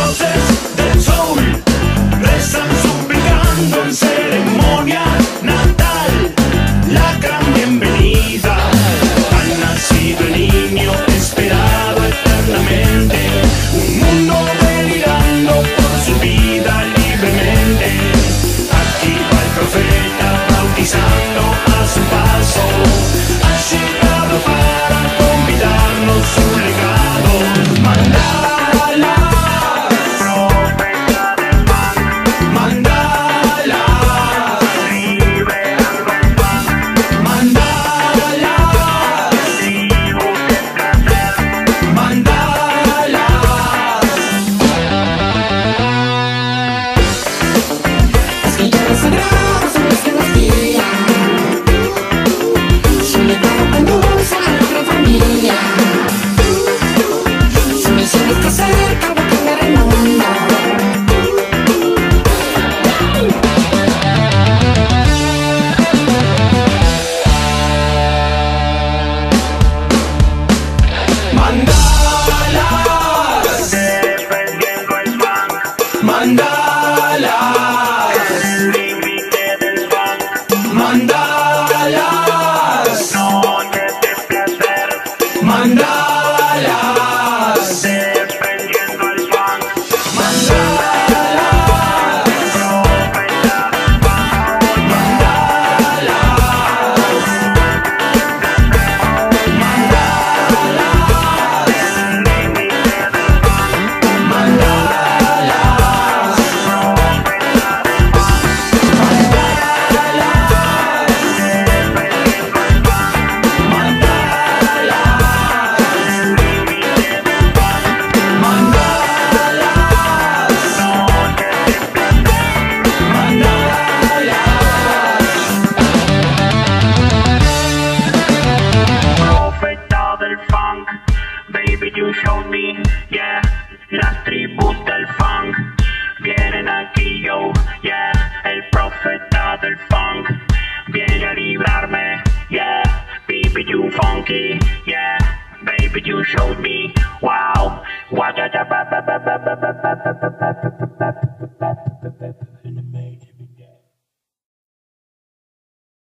dioses del soul rezan suplicando en ceremonia natal la gran bienvenida. Ha nacido el niño esperado eternamente, un mundo delirando por su vida libremente. Aquí va el profeta bautizando a su paso, ha llegado para convidarnos su legado. Mandala, profeta del funk. Mandala, liberando el funk. Mandala, recibo el placer. Mandala. Escrituras sagradas son las que nos guían, su legado conduce a la gran familia. Su misión es que cerca va a cambiar el mundo. Mandalas, defendiendo el funk. Mandalas, límite del funk. Mandalas, noches de placer. Mandalas, defendiendo el funk. Mandalas, profeta del funk. Profeta del funk, baby you showed me, yeah. Las tribus del funk vienen aquí, yo, yeah. El profeta del funk viene a librarme, yeah. Baby you funky, yeah. Baby you showed me, wow. What